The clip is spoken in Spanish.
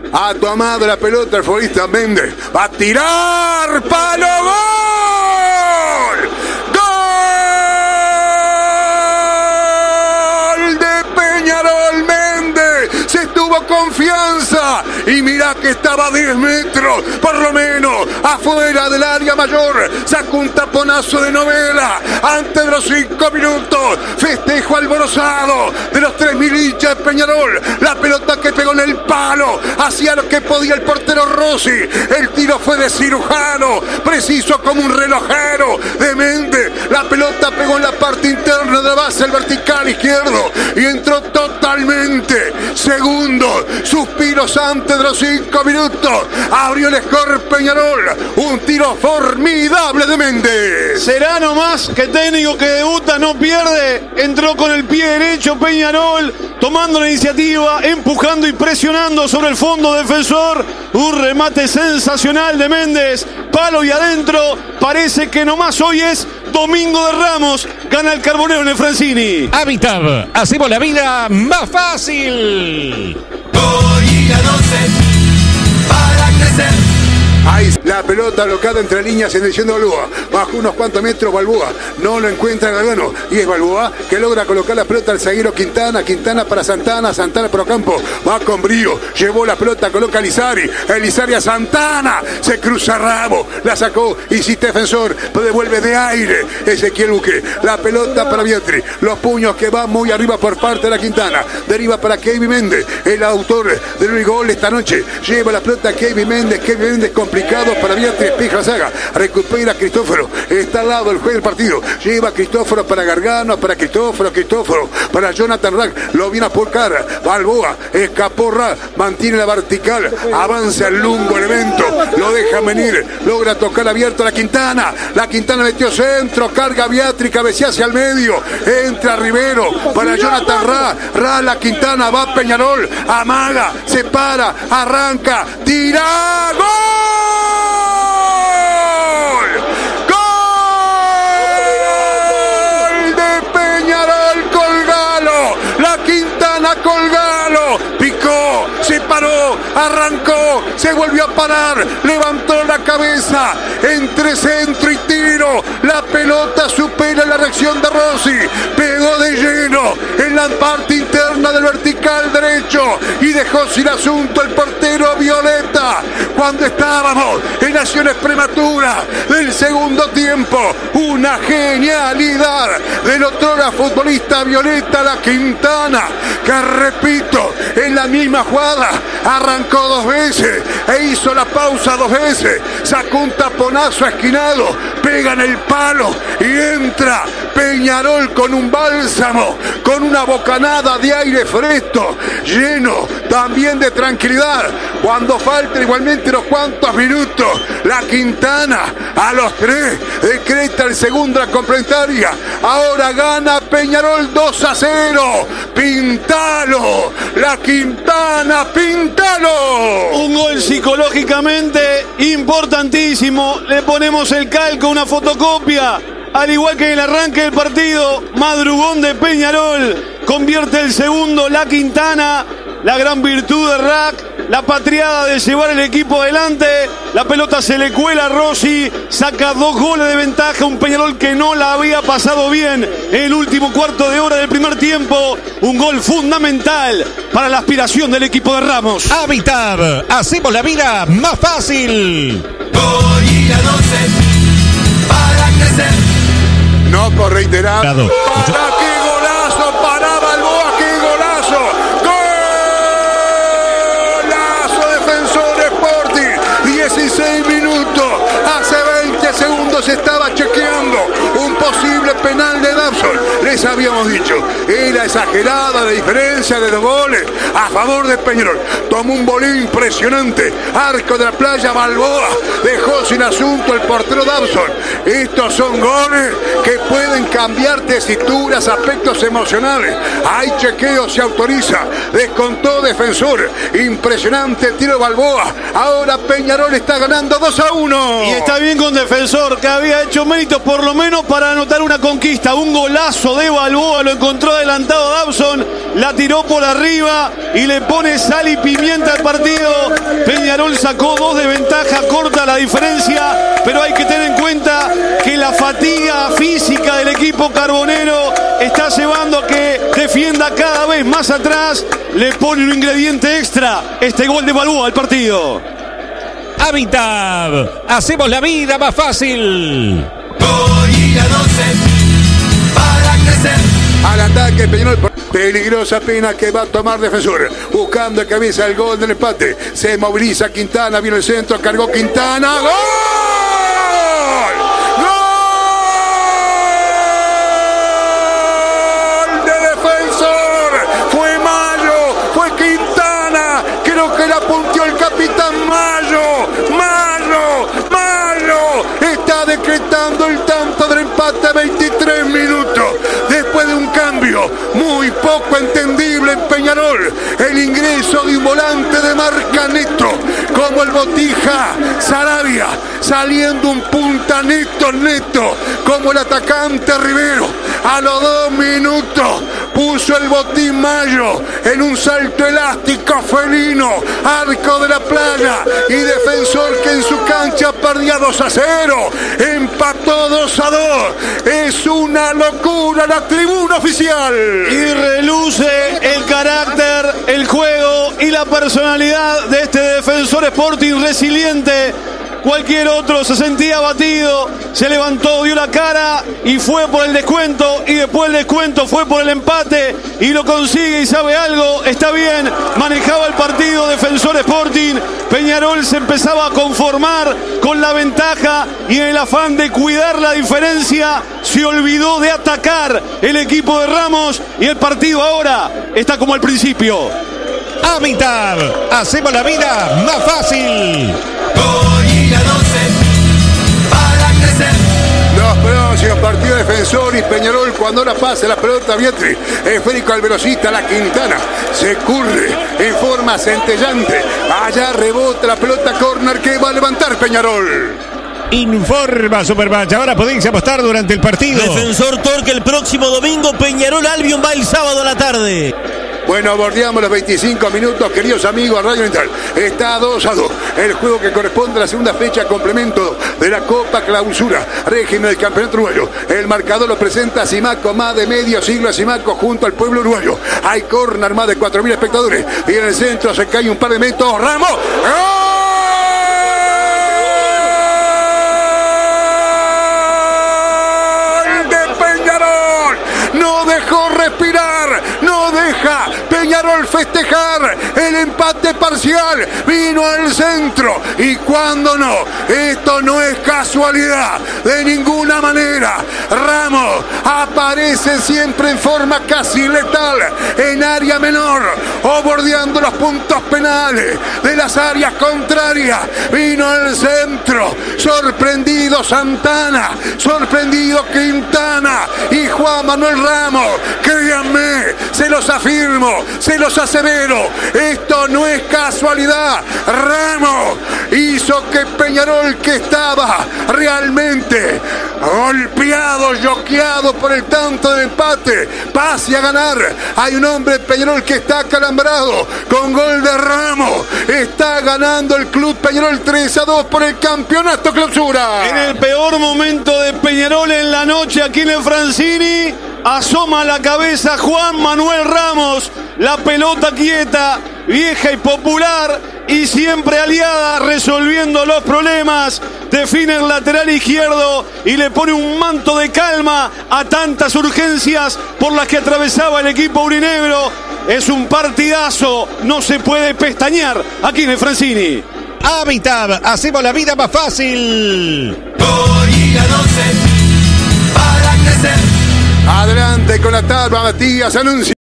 Ha tomado la pelota el futbolista Méndez. Va a tirar. ¡Palo! ¡Gol! ¡Gol de Peñarol! Méndez se tuvo confianza. Y mirá que estaba a 10 metros, por lo menos, afuera del área mayor. Sacó un taponazo de novela. Antes de los 5 minutos, festejo alborozado de los 3.000 hinchas de Peñarol. La pelota que pegó en el palo, hacía lo que podía el portero Rossi. El tiro fue de cirujano, preciso como un relojero de Méndez. La pelota pegó en la parte interna de la base, el vertical izquierdo, y entró totalmente. Segundo, suspiros antes de los 5 minutos. Abrió el score Peñarol. Un tiro formidable de Méndez. Será nomás que técnico que debuta no pierde. Entró con el pie derecho Peñarol, tomando la iniciativa, empujando y presionando sobre el fondo defensor. Un remate sensacional de Méndez. Palo y adentro. Parece que nomás hoy es Domingo de Ramos. Gana el Carbonero en el Francini. Habitat, hacemos la vida más fácil. Hoy a 12 para crecer. Ahí la pelota blocada entre líneas en dirección de Balboa. Bajó unos cuantos metros Balboa. No lo encuentra Gargano. Y es Balboa que logra colocar la pelota al zaguero Quintana. Quintana para Santana. Santana por campo. Va con brío. Llevó la pelota. Coloca a Lizari. Elizari a Santana. Se cruza Rabo. La sacó. Insiste defensor. Pero devuelve de aire. Ezequiel Buque. La pelota para Vietri. Los puños que van muy arriba por parte de la Quintana. Deriva para Kevin Méndez. El autor del gol esta noche. Lleva la pelota Kevin Méndez. Kevin Méndez complicado para Vietri, espeja la saga, recupera a Cristóforo, está al lado del juez del partido, lleva a Cristóforo para Gargano, para Cristóforo, para Jonathan Rack, lo viene a pulcar, Balboa, escapó Rack, mantiene la vertical, avanza el lungo elemento, lo deja venir, logra tocar abierto a la Quintana metió centro, carga Vietri, cabecea hacia el medio, entra Rivero, para Jonathan Rack, la Quintana, va Peñarol, amaga, se para, arranca, tira, ¡gol! ¡Gol de Peñarol! ¡Colgalo! La Quintana Colgalo. Picó, se paró, arrancó, se volvió a parar, levantó la cabeza, entre centro y tiro. La pelota supera la reacción de Rossi. Pegó de lleno en la parte interna del vertical derecho y dejó sin asunto el portero Violeta. Cuando estábamos en acciones prematuras del segundo tiempo, una genialidad del otrora futbolista Violeta La Quintana, que repito, en la misma jugada arrancó 2 veces e hizo la pausa 2 veces, sacó un taponazo esquinado, pega en el palo y entra Peñarol con un bálsamo, con una bocanada de aire fresco, lleno también de tranquilidad. Cuando faltan igualmente unos cuantos minutos, la Quintana a los 3 decreta el segundo de la complementaria. Ahora gana Peñarol 2-0. Pintalo, la Quintana, pintalo. Un gol psicológicamente importantísimo. Le ponemos el calco, una fotocopia. Al igual que en el arranque del partido, madrugón de Peñarol, convierte el segundo la Quintana, la gran virtud de Rack, la patriada de llevar el equipo adelante, la pelota se le cuela a Rossi, saca 2 goles de ventaja, un Peñarol que no la había pasado bien en el último cuarto de hora del primer tiempo, un gol fundamental para la aspiración del equipo de Ramos. Habitat, hacemos la vida más fácil. Hoy a 12 para crecer. No por reiterar. Para ¡Qué golazo! ¡Para Balboa! ¡Qué golazo! ¡Golazo! Defensor Sporting. 16 minutos. Hace 20 segundos estaba chequeando un posible penal de Dabson. Les habíamos dicho, era exagerada la diferencia de 2 goles a favor de Peñarol. Tomó un bolín impresionante. Arco de la Playa, Balboa dejó sin asunto el portero Dabson. Estos son goles que pueden cambiar tesituras, aspectos emocionales. Hay chequeo, se autoriza. Descontó defensor. Impresionante tiro de Balboa. Ahora Peñarol está ganando 2-1. Y está bien con defensor, que había hecho méritos por lo menos para anotar una conquista. Un golazo de Balboa, lo encontró adelantado Dawson, la tiró por arriba y le pone sal y pimienta al partido. Peñarol sacó 2 de ventaja, corta la diferencia, pero hay que tener en cuenta que la fatiga física del equipo carbonero está llevando a que defienda cada vez más atrás. Le pone un ingrediente extra este gol de Balboa al partido. Habitat, hacemos la vida más fácil. Gorila 12 para crecer. Al ataque Peñarol, peligrosa pena que va a tomar Defensor, buscando cabeza el gol del empate. Se moviliza Quintana, vino el centro, cargó Quintana, ¡gol! ¡Gol de Defensor! Fue Mayo, fue Quintana, creo que la punteó el capitán Mayo. Está decretando el tanto del empate a 23 minutos. Después de un cambio muy poco entendible en Peñarol, el ingreso de un volante de marca neto, como el Botija Sarabia, saliendo un punta neto, como el atacante Rivero. A los 2 minutos puso el botín Mayo en un salto elástico felino, Arco de la Playa, y Defensor, que en su cancha perdía 2-0, empató 2-2. Es una locura la tribuna oficial. Y reluce el carácter, el juego y la personalidad de este Defensor Sporting resiliente. Cualquier otro se sentía abatido, se levantó, dio la cara y fue por el descuento, y después del descuento fue por el empate y lo consigue. Y sabe algo, está bien, manejaba el partido Defensor Sporting. Peñarol se empezaba a conformar con la ventaja y en el afán de cuidar la diferencia se olvidó de atacar el equipo de Ramos, y el partido ahora está como al principio. Habitat, hacemos la vida más fácil. Gorila 12 para crecer. Los próximos partidos Defensor y Peñarol, cuando ahora pase la pelota Vietri, esférico al velocista, la Quintana, se curre en forma centellante, allá rebota la pelota, córner que va a levantar Peñarol. Informa Supermatch, ahora podéis apostar durante el partido. Defensor Torque el próximo domingo, Peñarol Albion va el sábado a la tarde. Bueno, bordeamos los 25 minutos, queridos amigos, Radio Oriental. Está 2-2. El juego que corresponde a la segunda fecha, complemento de la Copa Clausura, régimen del campeonato uruguayo. El marcador lo presenta Simaco, más de medio siglo a Simaco junto al pueblo uruguayo. Hay córner, más de 4.000 espectadores. Y en el centro se cae un par de metros. ¡Ramos! ¡Gol de Peñarol! No dejó respirar, no deja Peñarol festejar el empate parcial. Vino al centro, y cuando no, esto no es casualidad de ninguna manera. Ramos aparece siempre en forma casi letal en área menor o bordeando los puntos penales de las áreas contrarias. Vino al centro, sorprendido Santana, sorprendido Quintana y Juan Manuel Ramos. Créanme, se los afirmo, se los asevero, esto no es casualidad. Ramos hizo que Peñarol, que estaba realmente golpeado, yoqueado por el tanto de empate, pase a ganar. Hay un hombre de Peñarol que está acalambrado con gol de Ramos. Está ganando el club Peñarol 3-2 por el campeonato Clausura. En el peor momento de Peñarol en la noche, aquí en el Francini, asoma la cabeza Juan Manuel Ramos. La pelota quieta, vieja y popular, y siempre aliada, resolviendo los problemas. Define el lateral izquierdo y le pone un manto de calma a tantas urgencias por las que atravesaba el equipo aurinegro. Es un partidazo, no se puede pestañear aquí en el Francini. Habitat, hacemos la vida más fácil. Gorila 12 para crecer. Adelante con la tabla, Matías, anuncia.